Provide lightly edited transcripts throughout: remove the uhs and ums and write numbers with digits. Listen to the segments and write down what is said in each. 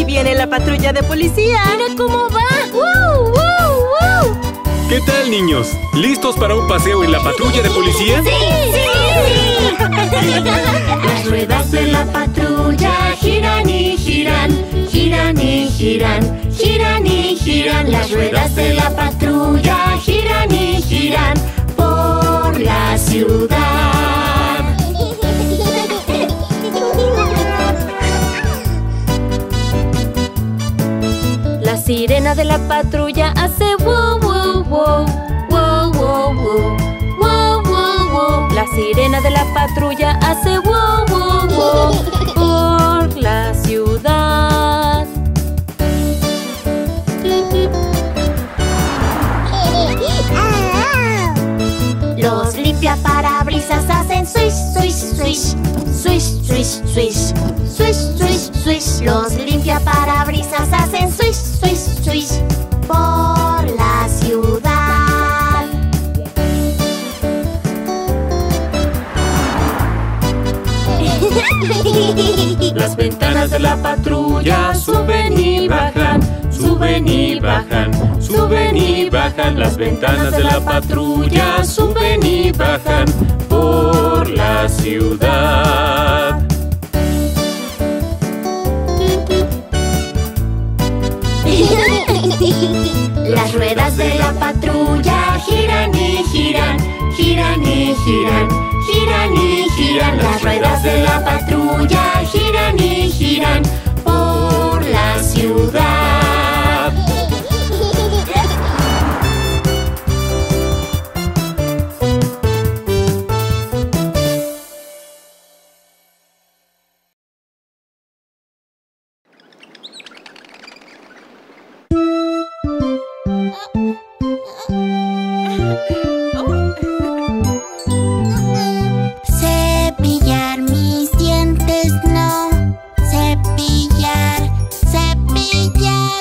¡Ahí viene la patrulla de policía! ¡Mira cómo va! ¡Woo, woo, woo! ¿Qué tal, niños? ¿Listos para un paseo en la patrulla de policía? ¡Sí, sí, sí! Las ruedas de la patrulla giran y giran, giran y giran, giran y giran. Las ruedas de la patrulla giran y giran por la ciudad. La sirena de la patrulla hace wow, wow, wow, wow, wow, wow, wow, wow, wow. La sirena de la patrulla hace wow, wow, wow por la ciudad. Los limpiaparabrisas hacen swish, swish, swish, swish, swish, swish, swish, swish, swish. Los limpiaparabrisas hacen swish, swish, swish por la ciudad. Las ventanas de la patrulla suben y bajan, suben y bajan, suben y bajan. Las ventanas de la patrulla suben y bajan por la ciudad. Las ruedas de la patrulla giran y giran, giran y giran, giran y giran. Las ruedas de la patrulla giran y giran por la ciudad. Cepillar mis dientes, no. Cepillar, cepillar.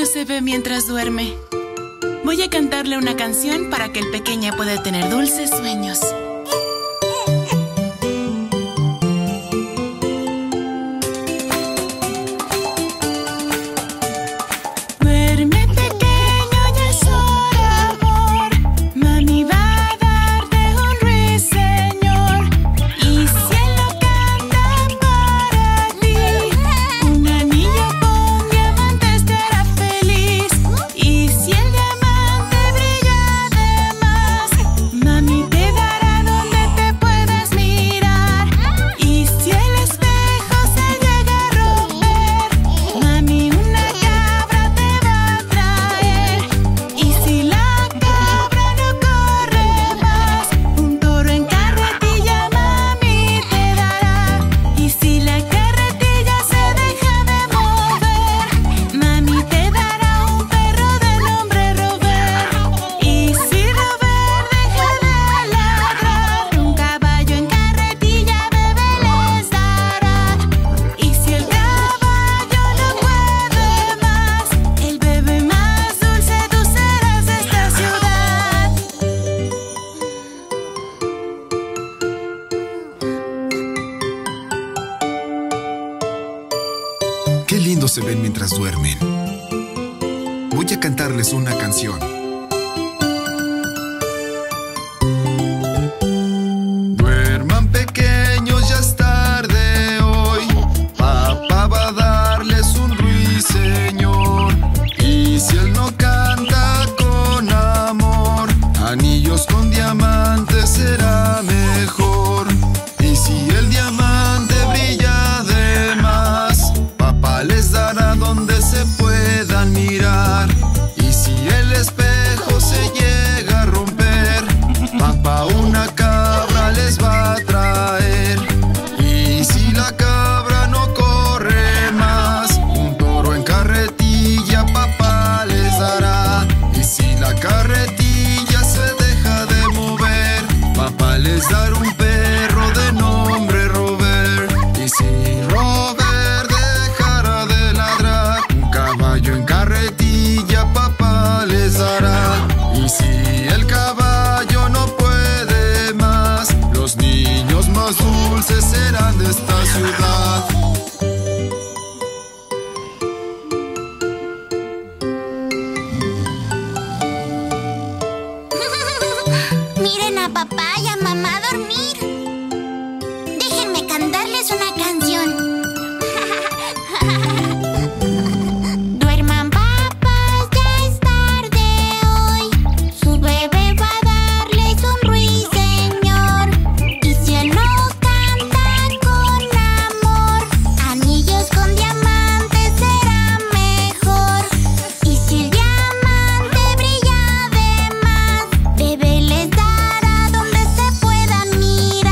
lindo se ve mientras duerme. Voy a cantarle una canción para que el pequeño pueda tener dulces sueños. Qué lindo se ven mientras duermen. Voy a cantarles una canción. Duerman pequeños, ya es tarde hoy. Papá va a darles un ruiseñor. Y si él no canta con amor, anillos con diamantes será mejor. Y si el diamante brilla de más, papá les dará donde se puedan mirar. Y si el espejo se llega a romper, papá una cabra les va a traer. Y si la cabra no corre más, un toro en carretilla papá les dará. Y si la carretilla se deja de mover, papá les dará un perro de nombre Robert. Y si Robert dejara de ladrar, un caballo en carretilla papá les dará. Y si el caballo no puede más, los niños más dulces serán de esta ciudad. Miren a papá y a mamá dormir. Déjenme cantarles una canción. Duerman papás, ya es tarde hoy. Su bebé va a darles un ruiseñor. Y si él no canta con amor, anillos con diamantes será mejor. Y si el diamante brilla de más, bebé les dará donde se puedan mirar.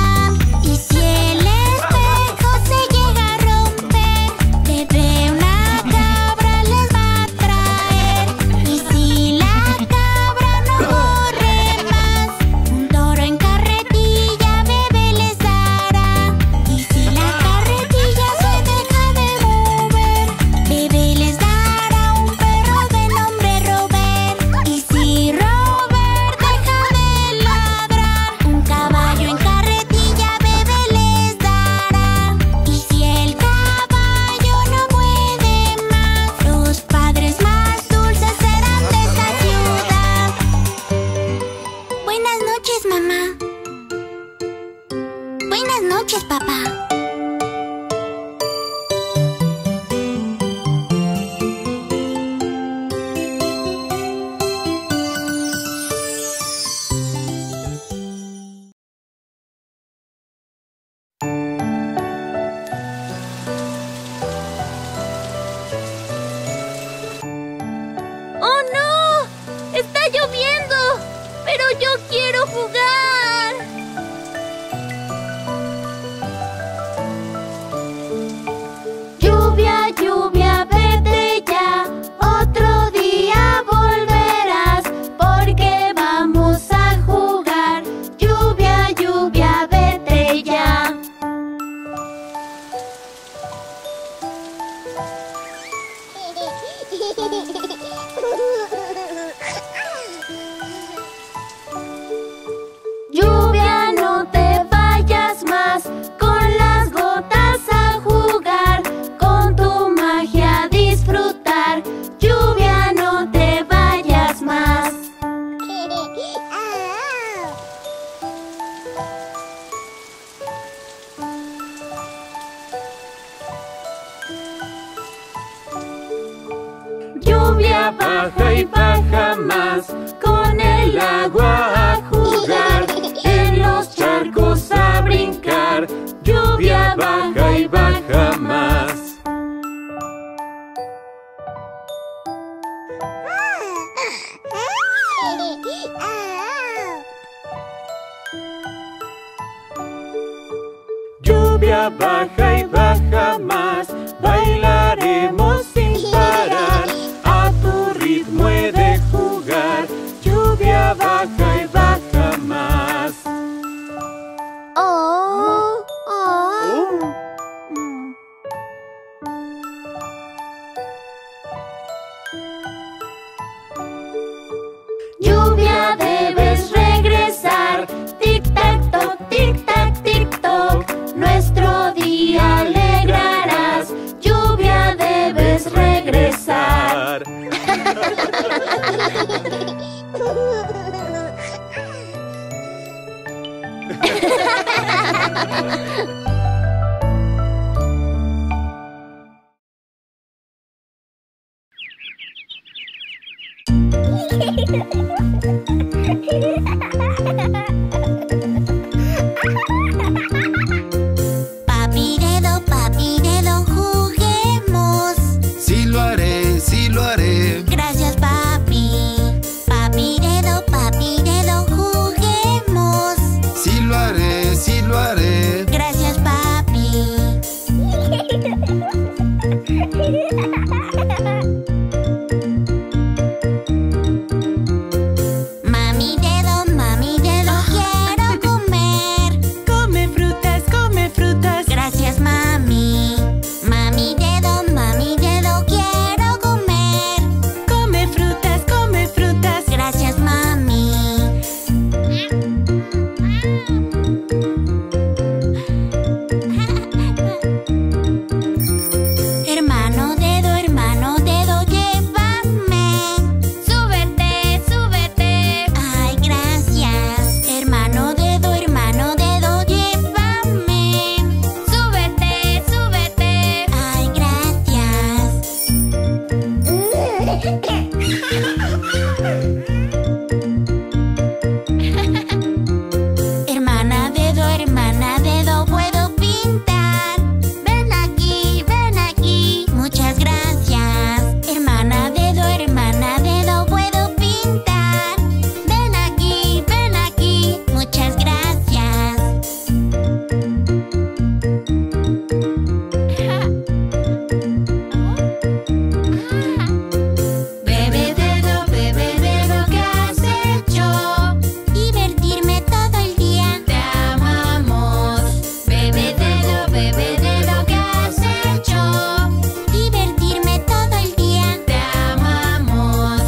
Lluvia, no te vayas más, con las gotas a jugar, con tu magia a disfrutar. Lluvia, no te vayas más. Lluvia, baja y baja más, con el agua a jugar, en los charcos a brincar. Lluvia, baja y baja más. Lluvia, baja y baja más, bailaremos sin parar, a tu ritmo he de jugar. Lluvia, baja y baja más. Lluvia, debes regresar, tic-tac, toc, tic-tac, tic-toc, nuestro día alegrarás. Lluvia, debes regresar. Papi dedo, juguemos. Sí lo haré, sí lo haré. Gracias, papi. Papi dedo, juguemos. Sí lo haré, sí lo haré. Gracias, papi. Mami dedo, quiero comer. Come frutas. Gracias, mami. Mami dedo, quiero comer. Come frutas. Gracias, mami. Hermano dedo, llévame. Súbete. Ay, gracias. Hermano dedo, llévame. Súbete. Ay, gracias. Hermana dedo, puedo pintar. Ven aquí. Muchas gracias. Hermana dedo, puedo pintar. Ven aquí. Muchas gracias. Bebé dedo, ¿qué has hecho? Divertirme todo el día. Te amamos. Bebé dedo, ¿qué has hecho? Divertirme todo el día. Te amamos.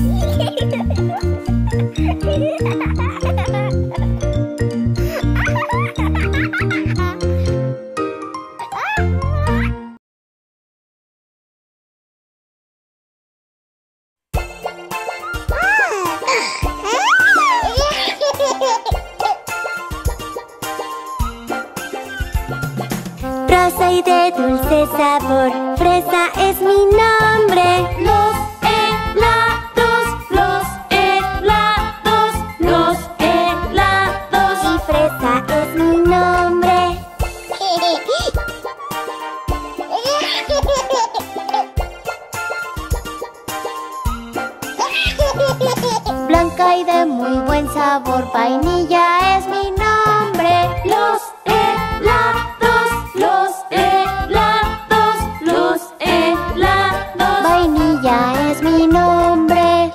Rosa y de dulce sabor, fresa es mi nombre. Los helados. Y fresa es mi nombre. Blanca y de muy buen sabor, vainilla es mi nombre. Los helados. Vainilla es mi nombre.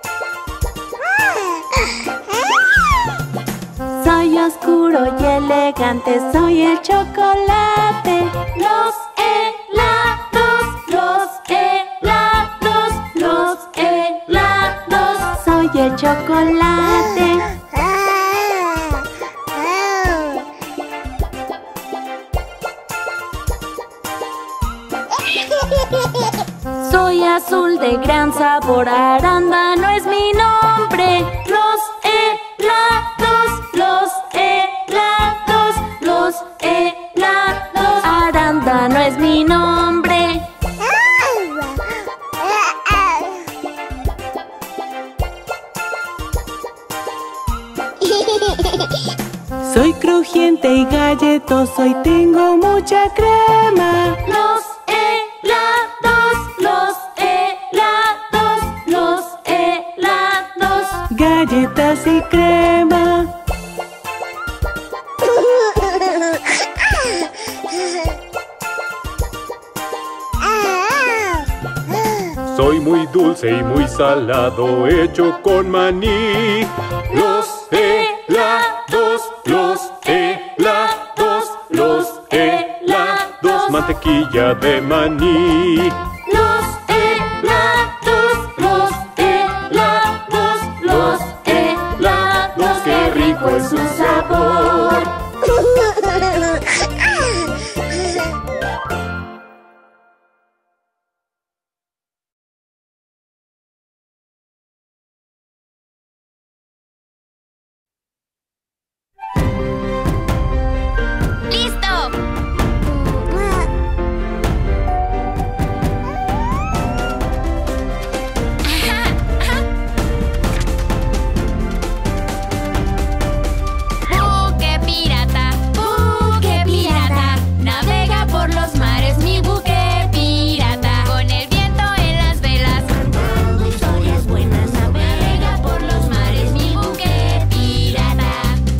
Soy oscuro y elegante. gigantes, soy el chocolate. Los helados, los helados, los helados, soy el chocolate. Soy azul de gran sabor, arándano es mi nombre. Los helados, los helados, los helados, arándano es mi nombre. Soy crujiente y galletoso y tengo mucha crema. Los helados, los helados, los helados, Galletas y crema. Soy muy dulce y muy salado, hecho con maní. Los helados, los helados, los helados, mantequilla de maní. los helados, los helados, los helados, qué rico es su sabor. ¡Listo! Buque pirata, navega por los mares mi buque pirata. Con el viento en las velas, contando historias buenas, navega por los mares mi buque pirata.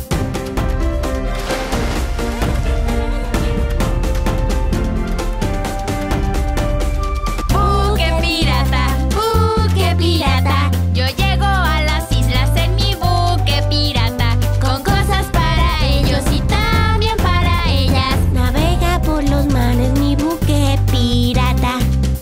Buque pirata, yo llego a las islas en mi buque pirata, con cosas para ellos y también para ellas. Navega por los mares mi buque pirata.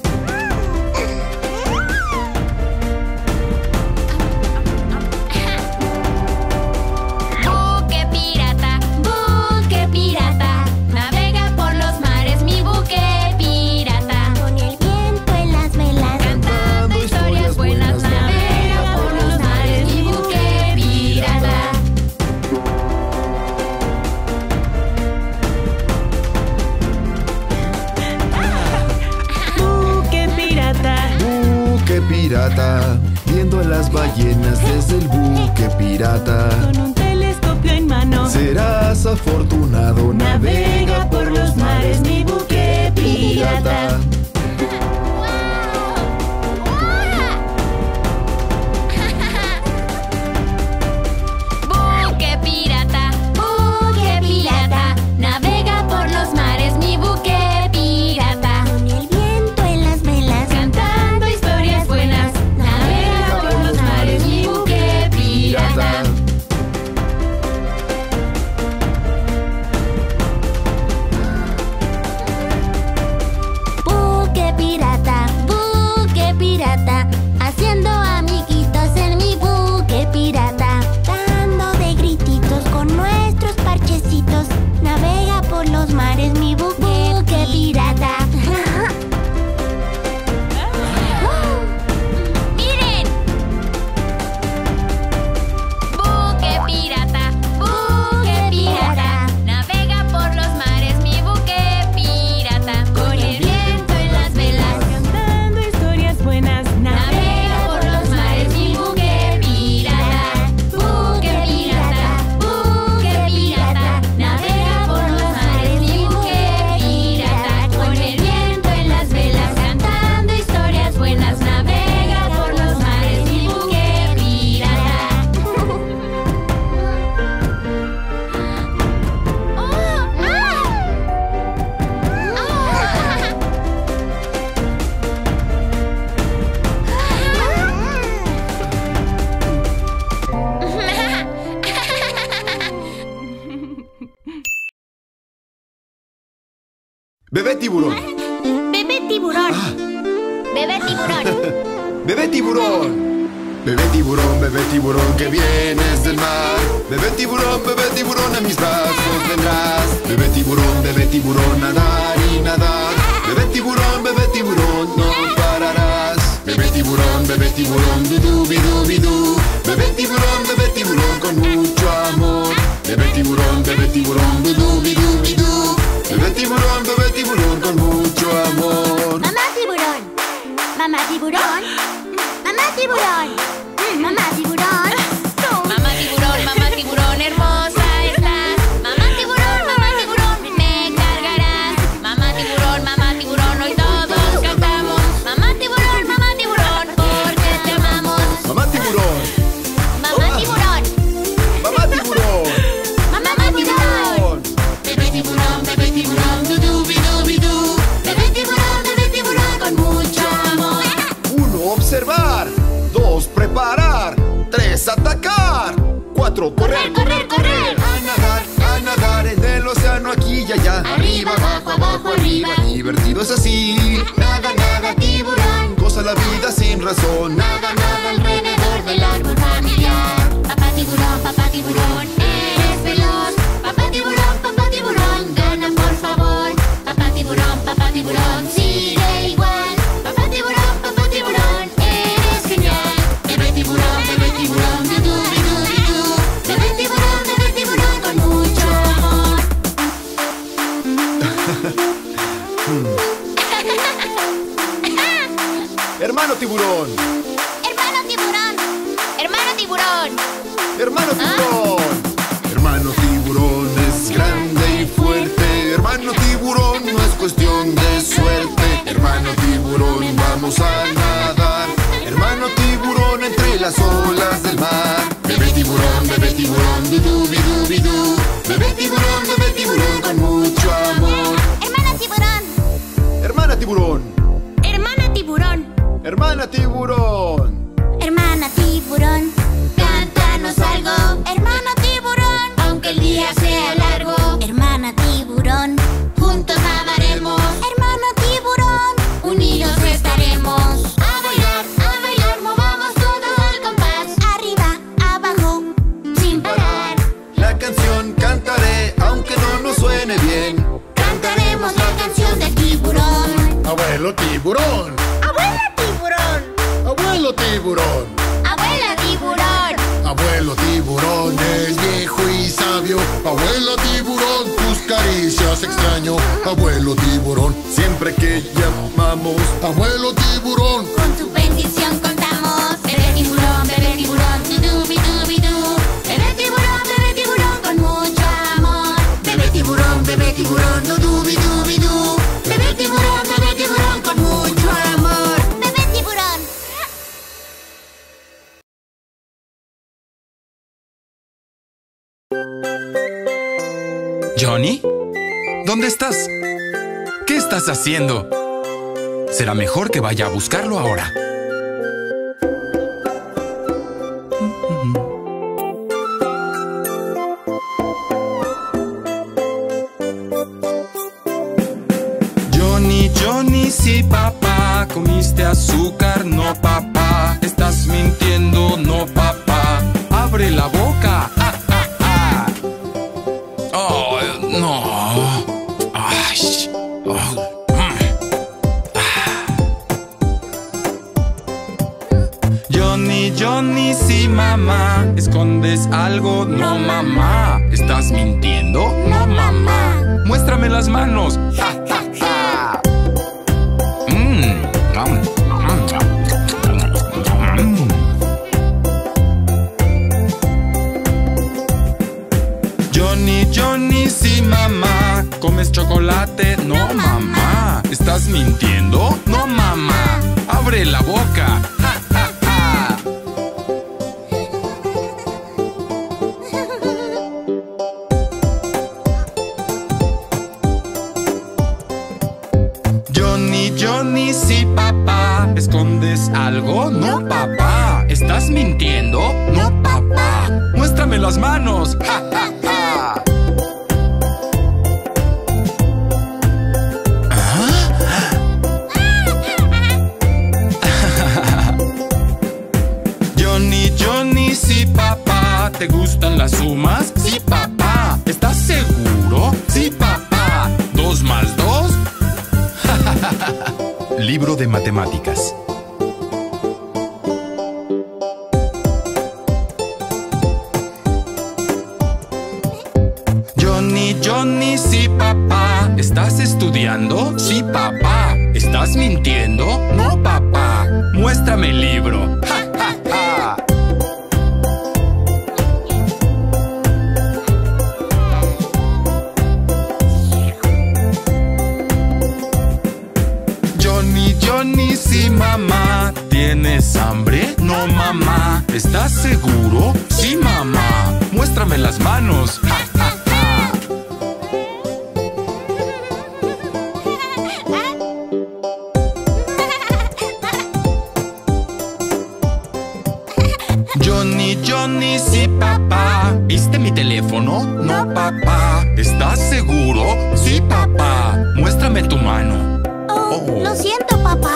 Buque pirata, navega por los mares mi buque pirata. Con el viento en las velas, cantando historias buenas, navega por los mares mi buque pirata. Buque pirata. Buque pirata, viendo a las ballenas desde el buque pirata. Con un telescopio en mano, Serás afortunado, navega por los mares mi buque pirata. Buque pirata, navega por los mares mi buque pirata. Con el viento en las velas, cantando historias buenas, navega por los mares mi buque pirata. Bebé tiburón. Bebé tiburón. Bebé tiburón. Bebé tiburón. Bebé tiburón que vienes del mar. Bebé tiburón, a mis brazos vendrás. Bebé tiburón, nadar y nadar. Bebé tiburón, no pararás. Bebé tiburón, du-du-bi-du-bi-du. Bebé tiburón, con mucho amor. Bebé tiburón, du-du-bi-du-bi-du. Bebé tiburón, con mucho amor. Mamá tiburón. Mamá tiburón. Mamá tiburón. Mamá tiburón. Mamá tiburón, hermosa estás. Mamá tiburón, me cargarás. Mamá tiburón, hoy todos cantamos. Mamá tiburón, porque te amamos. Mamá tiburón. Mamá tiburón. Mamá tiburón. Mamá tiburón. Bebé tiburón, du-du-bi-du-bi-du. Bebé tiburón, con mucho amor. 1, observar. 2, preparar. 3, atacar. 4, correr. A nadar en el océano aquí y allá. Arriba, abajo, arriba. Divertido es así. Nada, tiburón. Goza la vida sin razón. Nada alrededor del árbol familiar. Papá tiburón, eres veloz. Papá tiburón, gana por favor. Papá tiburón, sigue igual. Papá tiburón, eres genial. Bebé tiburón, du-du-bi-du-bi-du. Bebé tiburón, con mucho amor. Hermano tiburón. Hermano tiburón. Hermano tiburón. Hermano tiburón. Hermano tiburón es grande y fuerte. Hermano tiburón no es cuestión de suerte. Hermano tiburón, vamos a nadar. Hermano tiburón entre las olas del mar. Bebé tiburón, du-du-bi-du-bi-du. Bebé tiburón, con mucho amor. Hermana tiburón. Hermana tiburón. Hermana tiburón. Hermana tiburón. Hermana tiburón. Cántanos algo, Hermana tiburón. aunque el día sea largo. Hermana tiburón. Juntos nadaremos, Hermana tiburón. unidos estaremos. A bailar, movamos todos al compás. Arriba, abajo. Sin parar, La canción cantaré aunque no nos suene bien. cantaremos la canción del tiburón. Abuelo tiburón. Abuela tiburón. Abuelo tiburón. Abuela tiburón. Abuelo tiburón es viejo y sabio. Abuelo tiburón, tus caricias extraño. Abuelo tiburón, siempre que llamamos. Abuelo tiburón. Con tu bendición contamos. Bebé tiburón, du-du-bi-du-bi-du. Bebé tiburón, con mucho amor. Bebé tiburón, du-du-bi-du-bi-du. Bebé tiburón, con mucho amor. Bebé tiburón. ¿Johnny? ¿Dónde estás? ¿Qué estás haciendo? Será mejor que vaya a buscarlo ahora. Johnny, sí, papá. ¿Comiste azúcar? No, papá. ¿Estás mintiendo? No, papá. ¡Abre la boca! ¡Ah, ah, ah! ¡Oh, no! ¡Ay! Oh. Johnny, sí, mamá. ¿Escondes algo? No, mamá. ¿Estás mintiendo? No, mamá. Muéstrame las manos. ¡Ja, ja, ja! Johnny, sí, mamá. ¿Comes chocolate? No, mamá. ¿Estás mintiendo? No, mamá. ¡Abre la boca! ¡Ja, ja, ja! Johnny, sí, papá. ¿Escondes algo? No, papá. ¿Estás mintiendo? No, papá. Muéstrame las manos. ¡Ja, ja, ja! el libro de matemáticas. Johnny, Johnny, sí, papá. ¿Estás estudiando? Sí, papá. ¿Estás mintiendo? No, papá. Muéstrame el libro. ¡Ja, ja, ja! Johnny, Johnny, sí, mamá. ¿Tienes hambre? No, mamá. ¿Estás seguro? Sí, mamá. Muéstrame las manos. ¡Ja, ja, ja! Johnny, Johnny, sí, papá. ¿Viste mi teléfono? No, papá. ¿Estás seguro? Sí, papá. Muéstrame tu mano. Oh, lo siento, papá.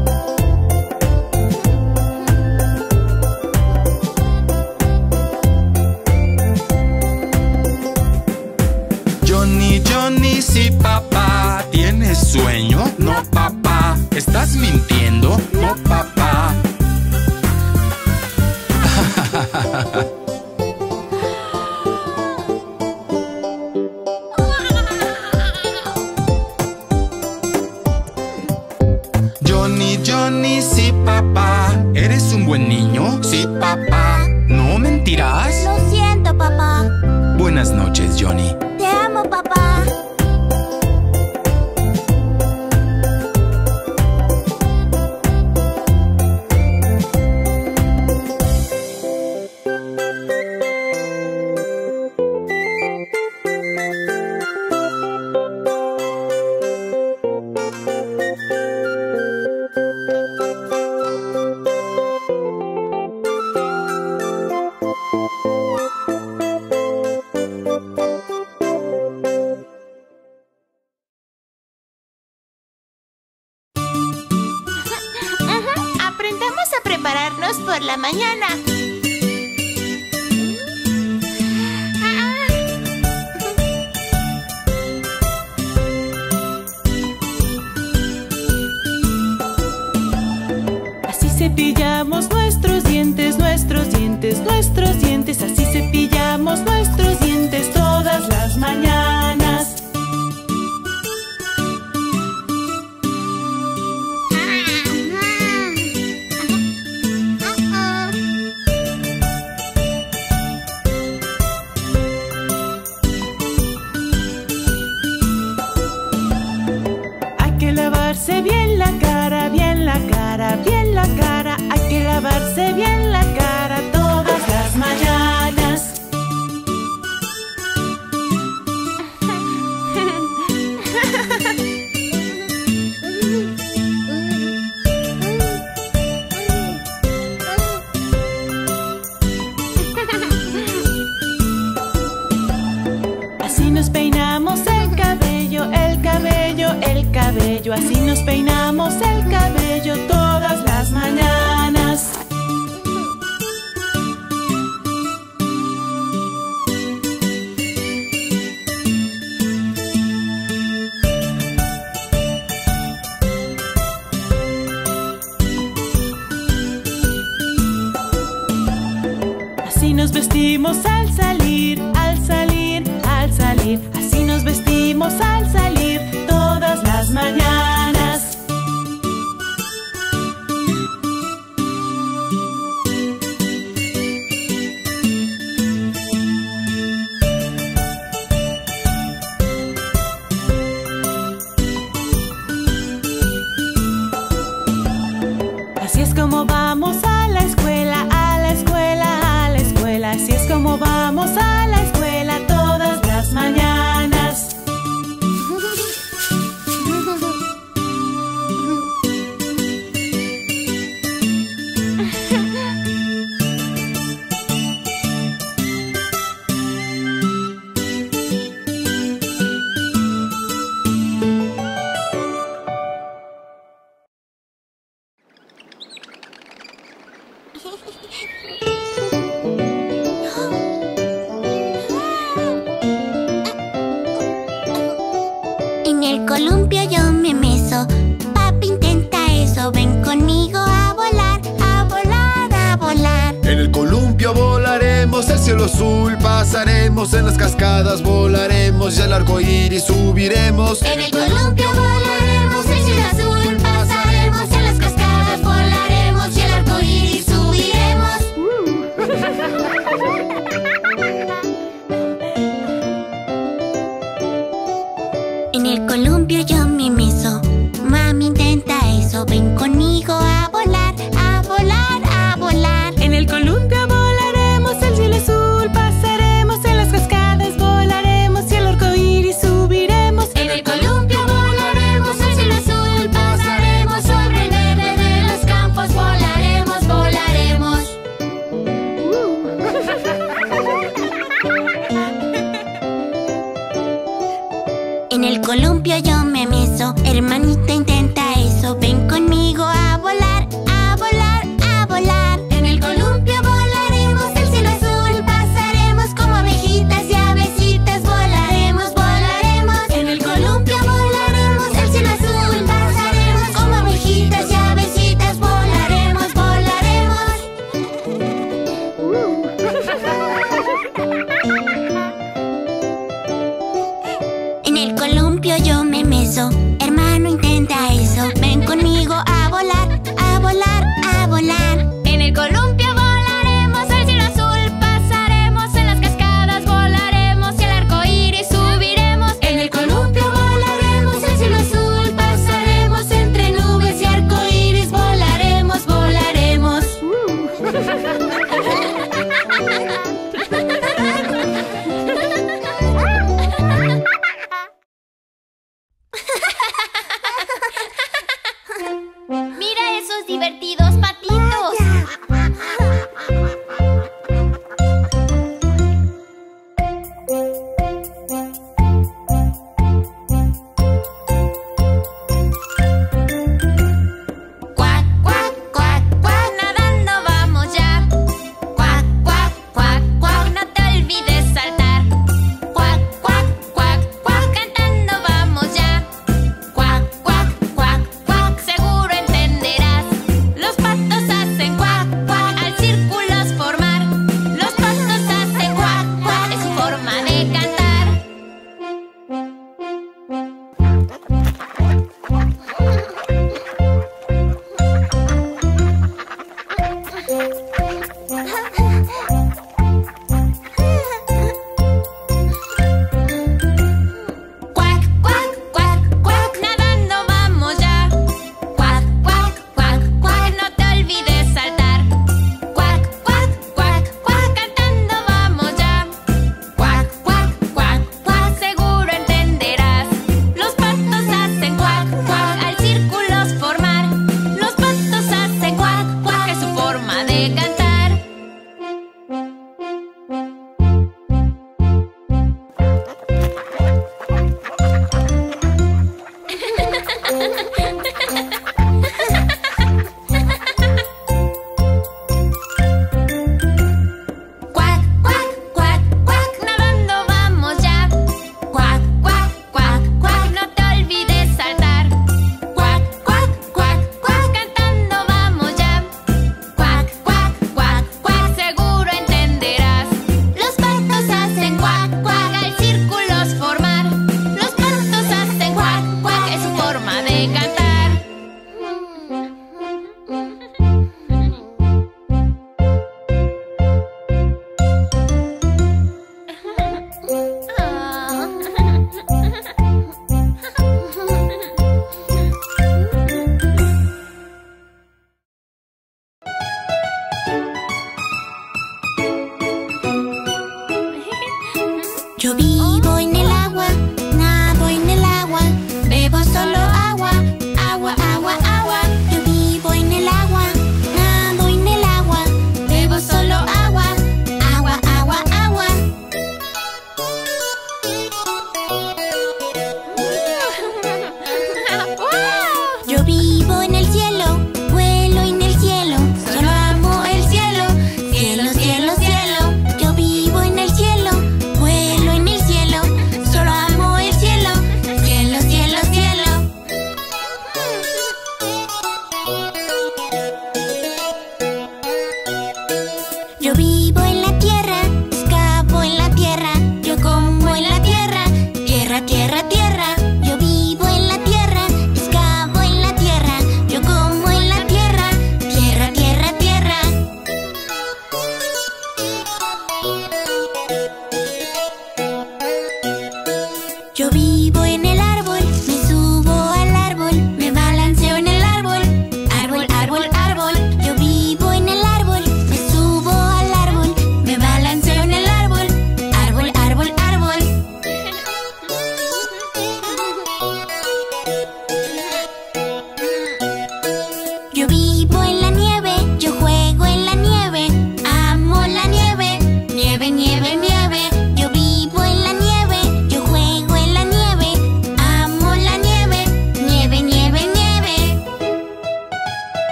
Johnny, Johnny, sí, papá. ¿Tienes sueño? No, papá. ¿Estás mintiendo? No, papá. Johnny, Johnny, sí, papá. ¿Eres un buen niño? Sí, papá. ¿No mentirás? Lo siento, papá. Buenas noches, Johnny. Te amo, papá. Aprendamos a prepararnos por la mañana. Así cepillamos nuestros dientes, nuestros dientes, nuestros dientes. Así cepillamos nuestros dientes todas las mañanas. Hay que lavarse bien la cara, bien la cara, bien la cara. Hay que lavarse bien la cara todas las mañanas. Así nos peinamos el cabello, el cabello, el cabello. Así nos peinamos el cabello todas las mañanas. Así nos vestimos al salir, al salir, al salir. Así nos vestimos al salir todas las mañanas. Así es como vamos a la escuela, a la escuela, a la escuela. Así es como vamos a la escuela todas las mañanas. En el columpio yo me meso. Papi intenta eso, ven conmigo a volar, a volar, a volar. En el columpio volaremos, el cielo azul pasaremos, en las cascadas volaremos y al arco iris subiremos. En el columpio volaremos, el cielo azul pasaremos, en las cascadas volaremos y al arco iris subiremos. En el columpio yo me meso, mami intenta eso, ven conmigo a volar, a volar, a volar. En el columpio volaremos, el cielo azul pasaremos, en las cascadas volaremos y al arco iris subiremos. En el columpio volaremos, el cielo azul pasaremos, sobre el verde de los campos volaremos, volaremos. En el columpio yo me meso, hermanita intenta eso, ven conmigo a volar, a volar, a volar. En el columpio volaremos, el cielo azul pasaremos, como abejitas y avecitas volaremos, volaremos. En el columpio volaremos, el cielo azul pasaremos, como abejitas y avecitas volaremos, volaremos. En el columpio yo me meso, hermano intenta eso, ven conmigo a volar, a volar, a volar. En el columpio volaremos, el cielo azul pasaremos, en las cascadas volaremos y al arco iris subiremos. En el columpio volaremos, el cielo azul pasaremos, entre nubes y arco iris volaremos, volaremos. Mira esos divertidos patitos. Cuac, cuac, cuac, cuac, nadando vamos ya. Cuac, cuac, cuac, cuac, no te olvides saltar. Cuac, cuac, cuac, cuac, cantando vamos ya. Cuac, cuac, cuac, cuac, seguro entenderás. Los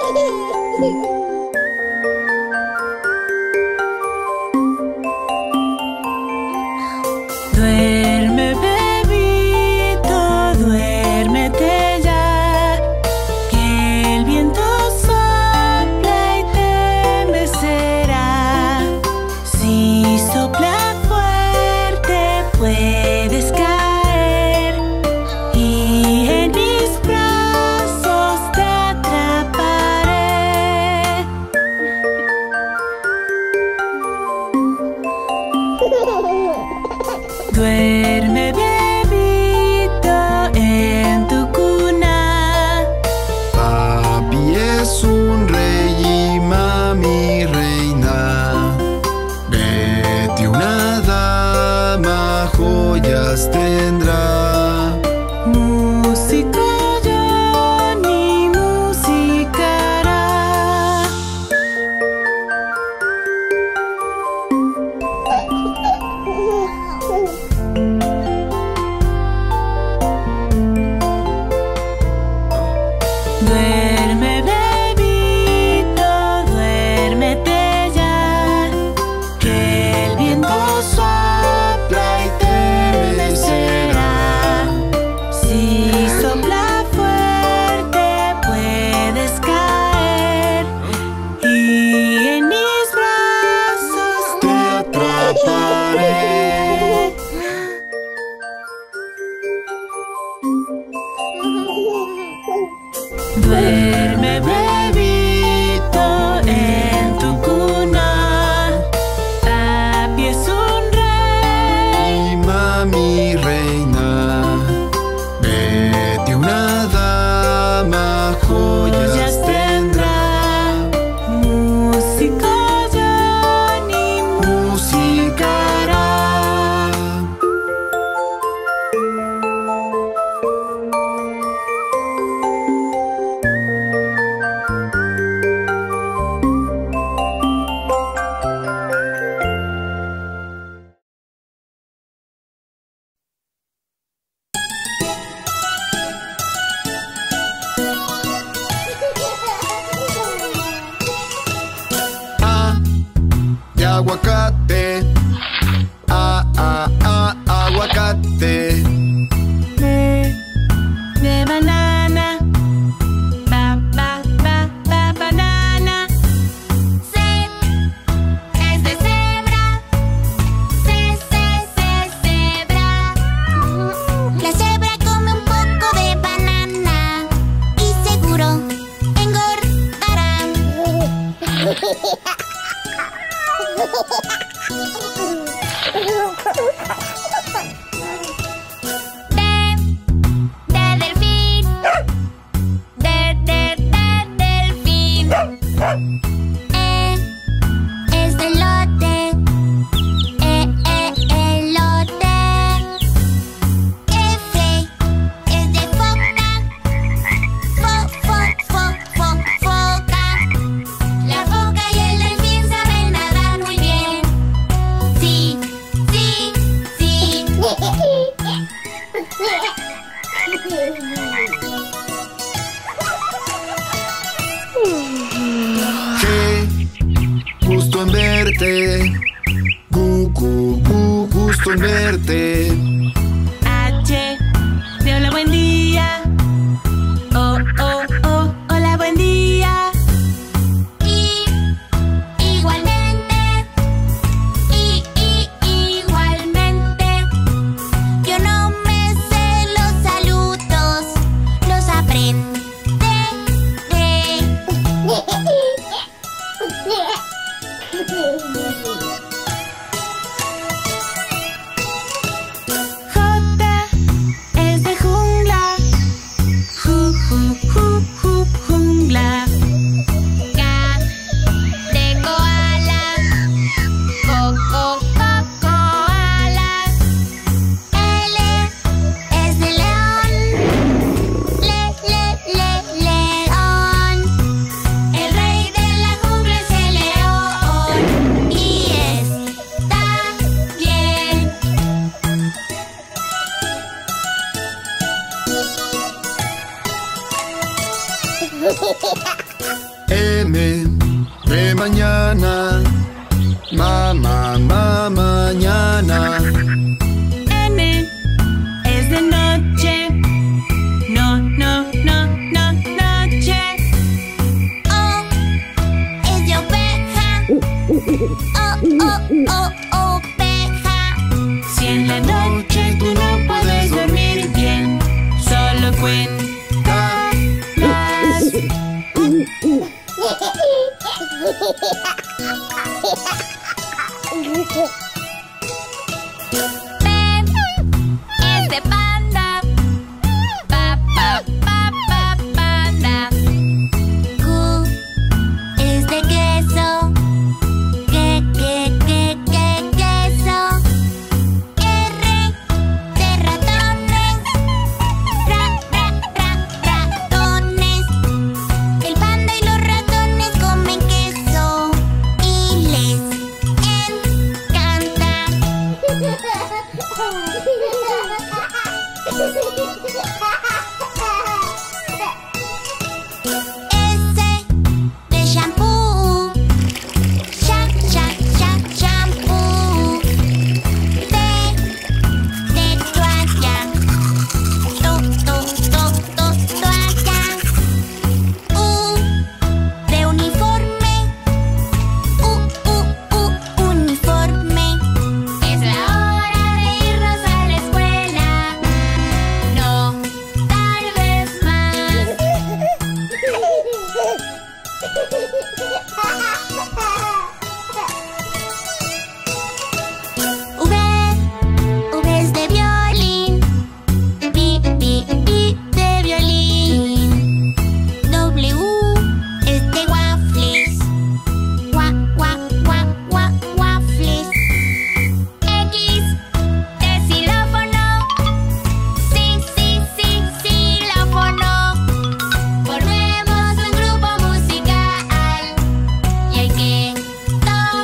Duerme, bebito, duérmete ya, que el viento sopla y te mecerá. Si sopla fuerte puedes caer y en mis brazos te atraparé. Duerme, bebito, en tu cuna. Papi es un rey y mami reina. Betty una dama, joyas tendrá. Músico Johnny musicará. Duerme, bebito, duérmete ya, que el viento sopla y te mecerá. Si sopla fuerte puedes caer y en mis brazos Te atraparé. Duerme, bebito, en tu cuna. Papi es un rey. Y mami reina. Betty una dama, joyas tendrá. Músico Johnny Musicará. A de aguacate. Aguacate. B de banana. Banana. C es de cebra. Cebra. La cebra come un poco de banana y seguro engordará. De delfín. Delfín. Es de elote. Elote. F es de foca. Foca. La foca y el delfín saben nadar muy bien. Sí. G, gusto en verte. Gusto en verte. H de hola, buen día. Hola, buen día. I, igualmente. Igualmente. Yo no me sé los saludos, los aprenderé. J es de jungla. Jungla. K de koala. Koala. L es de león. León. El rey de la jungla es el león. Y está bien. de mañana. Mañana. N es de noche. No, noche. O es de oveja. Oveja. Si en la noche tú no puedes dormir bien, solo cuentas. P es de panda. Panda. Q es de queso. Queso. R de ratones. Ratones. El panda y los ratones comen queso y les encanta. S de shampoo. Shampoo. T de toalla. Toalla. U de uniforme. Uniforme. Es la hora de irnos a la escuela. No tardes más. V es de violín. De violín. W es de waffles. Waffles. X de xilófono. Xilófono. Formemos un grupo musical y hay que tocar.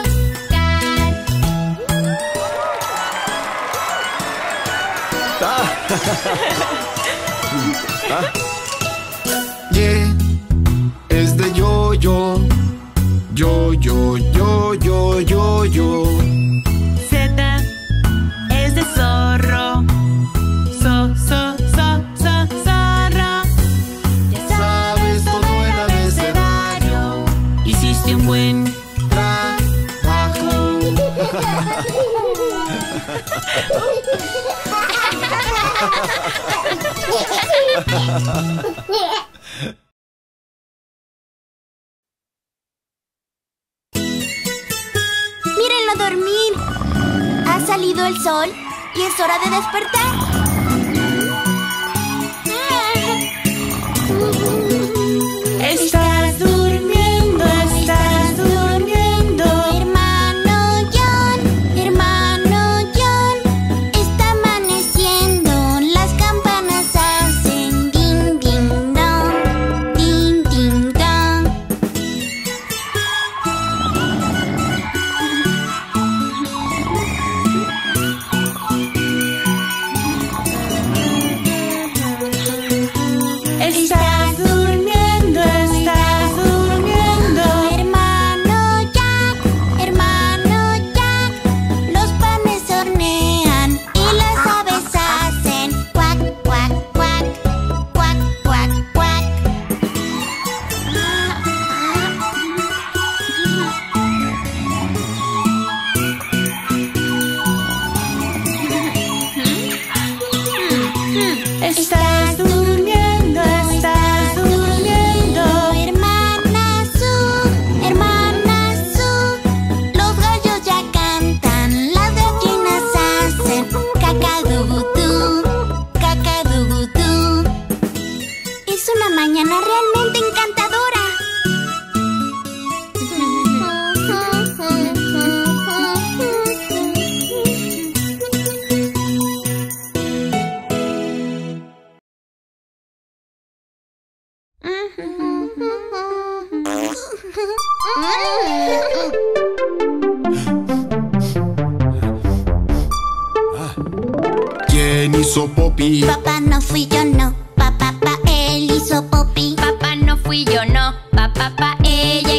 Y es de yo-yo. Yo. Z es de zorro. Zorro. Ya sabes todo el abecedario. Hiciste un buen Trabajo. Mírenlo dormir. Ha salido el sol y es hora de despertar. Estás durmiendo. Hermano John, está amaneciendo. Las campanas hacen ding ding dong, ding ding dong. Estás durmiendo. Hermano Jack, los panes hornean y las aves hacen cuac, cuac, cuac, cuac, cuac, cuac. Estás durmiendo. Hermana Sue, los gallos ya cantan, las gallinas hacen cacadugutú, cacadugutú. Es una mañana realmente encantadora. ¿Quién hizo Poppy? Papá, no fui yo, no. Papá, él hizo Poppy. Papá, no fui yo, no. Papá, ella hizo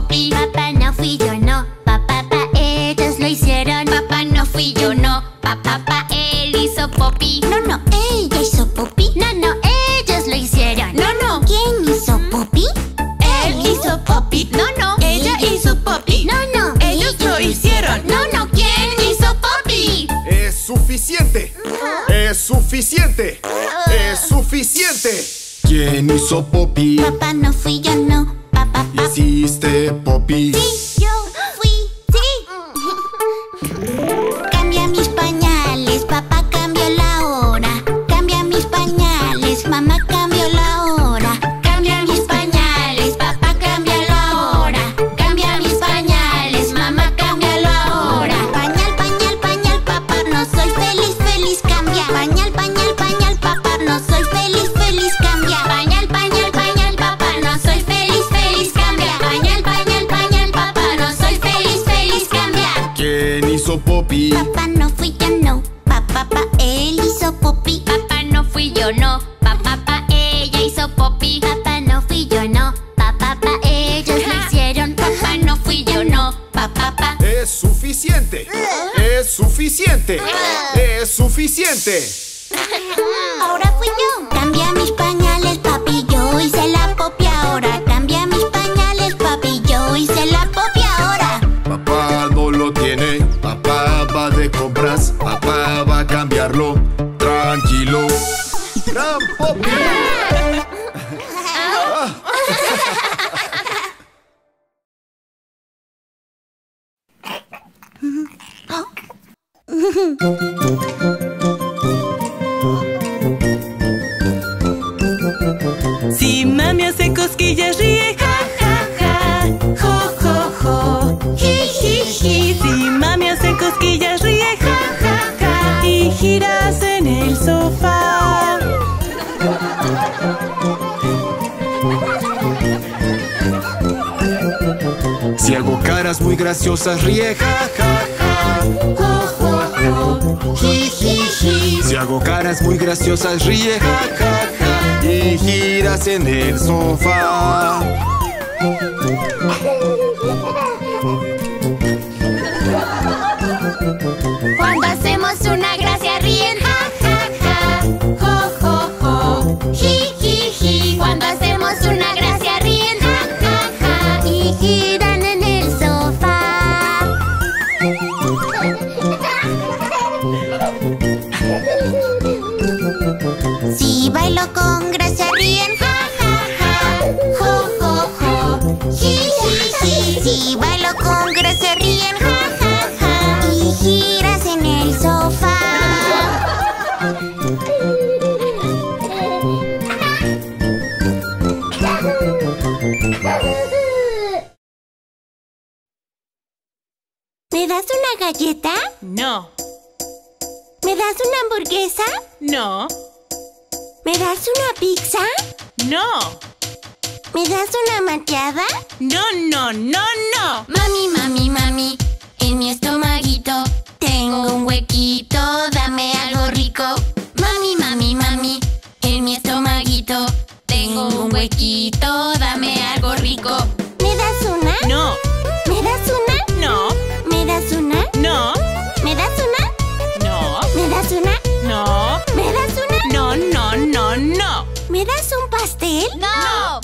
popi. Papá, no fui yo, no. Papá, ellos lo hicieron. Papá, no fui yo, no. Papá, él hizo popi. No, no, ella hizo popi. No, no, ellos lo hicieron. No, no. ¿Quién hizo popi? Él hizo popi. No, no. Ella hizo popi. No, no. Ellos lo hicieron. No, no. ¿Quién hizo popi? Es suficiente. Es suficiente. Es suficiente. ¿Quién hizo popi? Papá, no fui yo, no. Papá. ¿Hiciste popi? Sí, yo fui, sí. Cambia mis pañales, papá cambió la hora. Cambia mis pañales, mamá cambió la hora. Cambia mis pañales, papá cambia la hora. Cambia mis pañales, mamá cambia la hora. Pañal, pañal, pañal, papá, no soy feliz, feliz, cambia. Pañal, pañal, pañal, papá, no soy feliz, feliz, cambia. Pañal, pañal, pañal, papá, no soy feliz, feliz, cambia. Pañal, pañal, pañal, papá, no soy feliz, feliz, cambia. ¿Quién hizo popi? Papá, no fui yo, no. Papá, él hizo popi. Papá, no fui yo, no. Papá, ella hizo popi. Papá, no fui yo, no. Papá, ellos lo hicieron. Papá, no fui yo, no. Papá. Es suficiente. Es suficiente. Es suficiente. Ahora fui yo. Cambia mis pañales, papi, yo hice la popi ahora. Cambia mis pañales, papi, yo hice la popi ahora. Papá no lo tiene. Papá va de compras. Papá va a cambiarlo. Tranquilo. ¡Gran popi! Si mami hace cosquillas, ríe, ja, ja, ja. Jo, jo, jo. Ji, ji, ji. Si mami hace cosquillas, ríe, ja, ja, ja. Y giras en el sofá. Si hago caras muy graciosas, ríe, ja, ja, ja. Jo, jo, jo. Ji, ji, ji. Si hago caras muy graciosas, ríe, ja, ja, ja. Y giras en el sofá. Cuando hacemos una gracia ríen, ja, ja, ja. Jo, jo, jo. Ji, ji, ji. Cuando hacemos una gracia ríen, ja, ja, ja. Y giran en el sofá. Si bailo con gracia ríen, ja, ja, ja. Jo, jo, jo. Ji, ji, ji. Si bailo con gracia ríen, ja, ja, ja. Y giras en el sofá. ¿Me das una galleta? No, ¿Me das una hamburguesa? no, ¿Me das una pizza? no, ¿Me das una malteada? no, no, no, no. Mami, mami, mami, en mi estomaguito tengo un huequito, dame algo rico. Mami, mami, mami, en mi estomaguito tengo un huequito, dame algo rico. ¿Me das una? No, ¿Me das una? no, ¿Me das una? no, ¿Me das una? no, ¿Me das una? no, ¿Me das una? no, no, no, no. ¿Me das un pastel? No.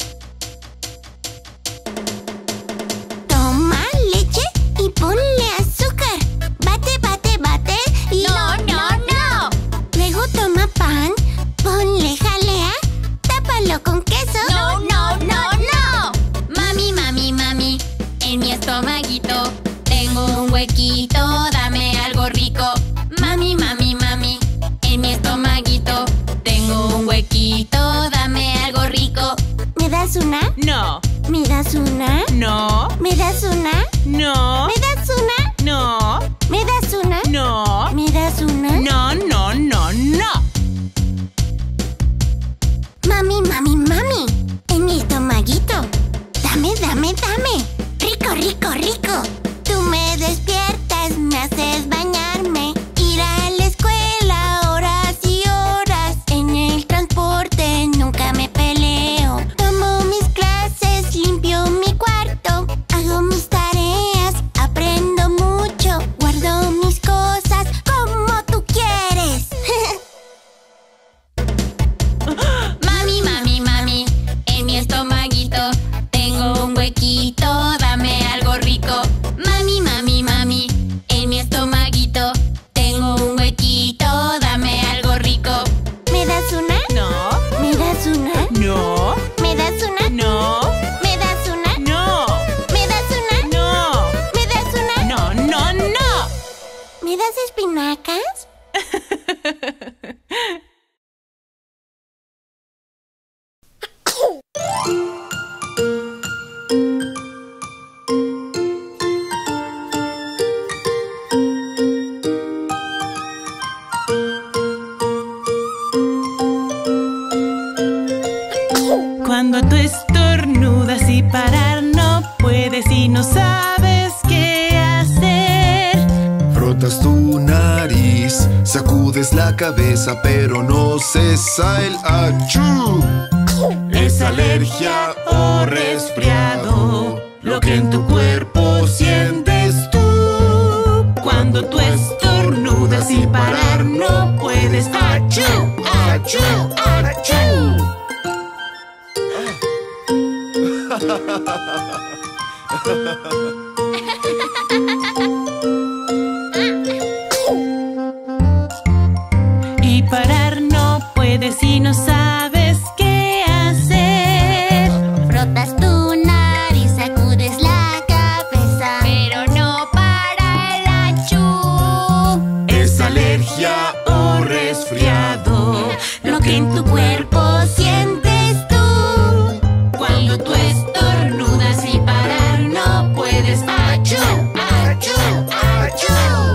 Toma leche y ponle azúcar. Bate, bate, bate y... No, no, no. Luego toma pan, ponle jalea, tápalo con queso. No, no, no, no. Mami, mami, mami, en mi estomaguito tengo un huequito, dame algo rico. Mami, mami, mami, en mi estomaguito tengo un huequito, dame algo rico. ¿Me das una? No, ¿Me das una? no, ¿Me das una? no, ¿Me das una? no, ¿Me das una? no, ¿Me das una? no, no, no, no. Mami, mami, mami, en mi estomaguito. Dame, dame, dame. Rico, rico, rico. Tú me despiertas, me haces bañarme, ir a la escuela horas y horas. En el transporte nunca me peleo. Tomo mis clases, limpio mi cuarto. estornudas y parar no puedes y no sabes qué hacer. Frotas tu nariz, sacudes la cabeza, pero no cesa el achú. Es alergia o resfriado lo que en tu cuerpo sientes tú. Cuando tú estornudas y parar no puedes. ¡Achú! ¡Achú! ¡Achú! Y parar no puedes y no sabes qué hacer. Frotas tu nariz, sacudes la cabeza, pero no para el achú. Es alergia o resfriado Lo que en tu cuerpo sientes tú. Cuando tú estornudas y parar no puedes. ¡Achú! ¡Achú! ¡Achú!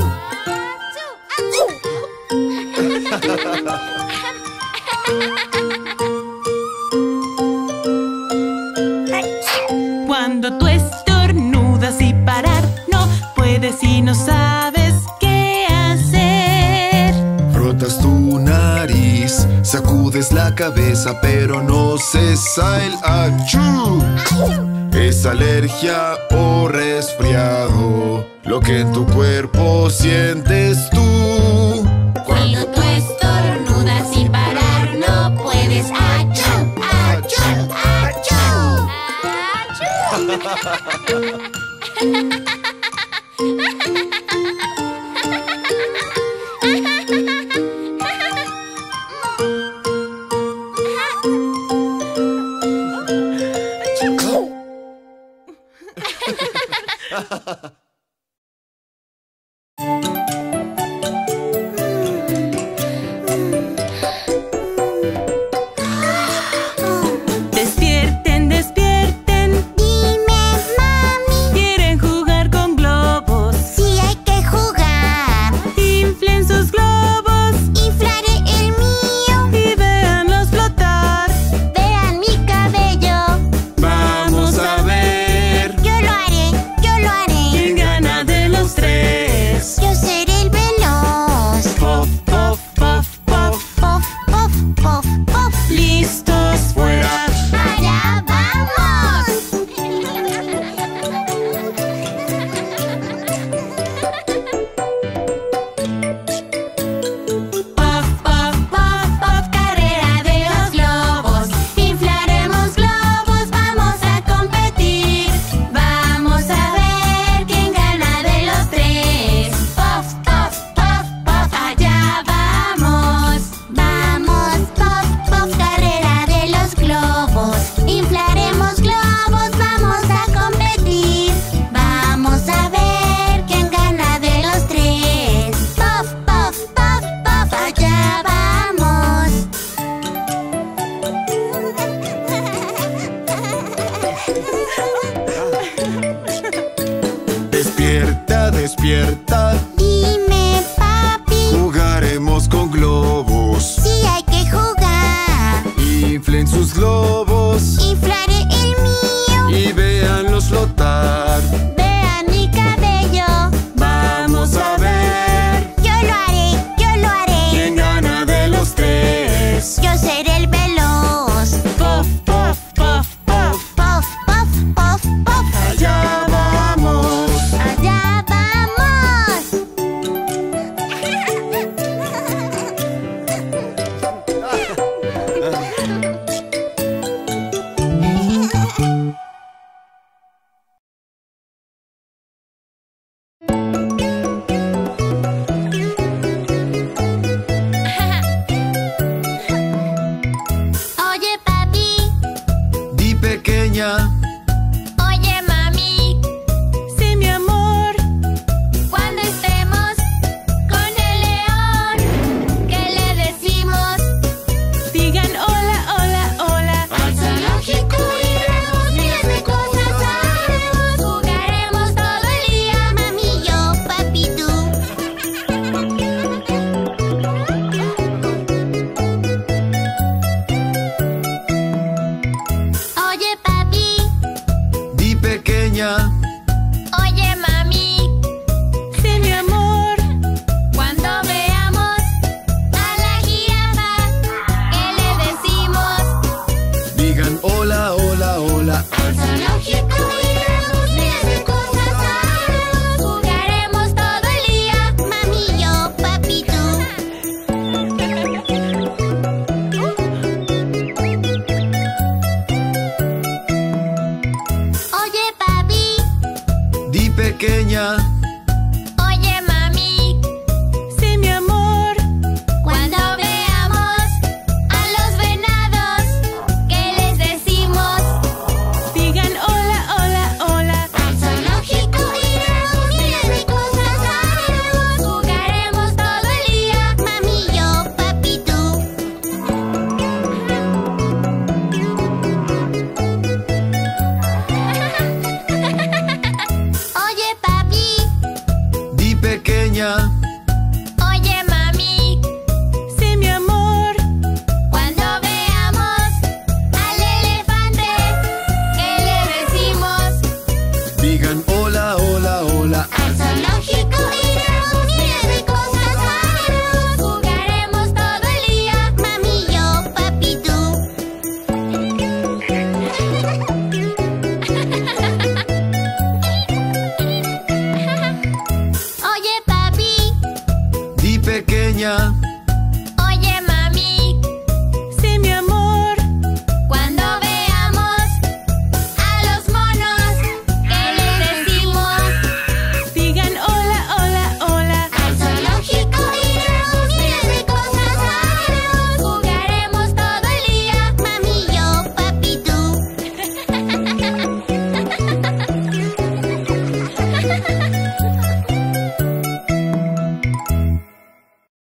Cuando tú estornudas y parar no puedes y no sabes qué hacer. Frotas tu nariz, sacudes la cabeza, pero no cesa el achú. Es alergia o resfriado lo que en tu cuerpo sientes tú. Cuando tú estornudas y parar no puedes. ¡Achú! ¡Achú! ¡Achú! Despierten, despierten. Dime, mami, ¿Quieren jugar con globos? si hay que jugar. Inflen sus globos Inflaré el mío. y véanlos flotar. Vean mi cabello. Vamos a ver Yo lo haré, yo lo haré. ¿Quién gana de los tres? Yo seré el veloz. Puff, puff, puff, puff. Puff, puff, puff, puff. Listos, Fuera. ¡Allá vamos! puff, puff, puff, puff. Carrera de los globos. Inflaremos globos, vamos a competir. Vamos a ver quién gana de los tres. Puff, puff, puff, puff. Allá vamos. Vamos, puff, puff. Carrera de los globos. Inflaremos globos, vamos a competir. Vamos a ver quién gana de los tres. Puff, puff, puff, puff. Allá vamos. Despierta, despierta, Dime, papi, jugaremos con globos. si hay que jugar. Inflen sus globos Inflaré el mío. y véanlos flotar. Vean mi cabello. Vamos a ver Yo lo haré, yo lo haré. quién gana de los tres. Yo seré el veloz. Puff, puff, puff, puff. Puff, puff, puff, puff. Allá vamos. Allá vamos. Oye, papi. Di pequeña, Oye, mami. Sí, mi amor. Cuando estemos con el león, ¿qué le decimos? Digan hola, hola, hola. Al zoológico iremos, miles de cosas haremos. Jugaremos todo el día, mami y yo, papi tú. Oye, papi. niña.